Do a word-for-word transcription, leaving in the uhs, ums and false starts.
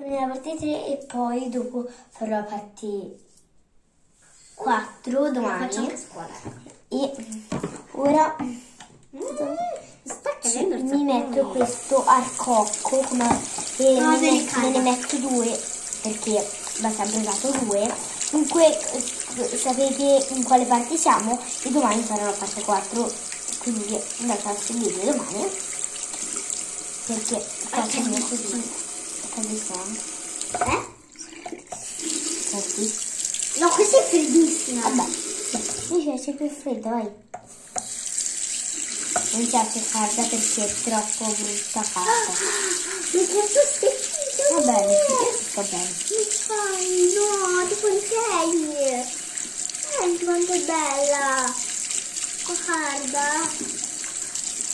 nella parte tre e poi dopo farò la parte quattro domani. Faccio anche scuola. E ora Mm, sta ci- cadendo il mi metto sapone. questo al cocco come, e No, me, ne, delicata. me ne metto due perché va sempre usato due. Comunque eh, sapete in quale parte siamo e domani farò la parte quattro, quindi andate a seguire domani perché faccio Ok. così così sono. Eh? Così. No, questa è freddissima. Vabbè, mi piace più freddo, vai. Non piace calda perché è troppo brutta calda. Mi piace stecchito. Va bene, sì, sta bene. Mi fai? No, ti sei. Senti quanto è bella. Guarda.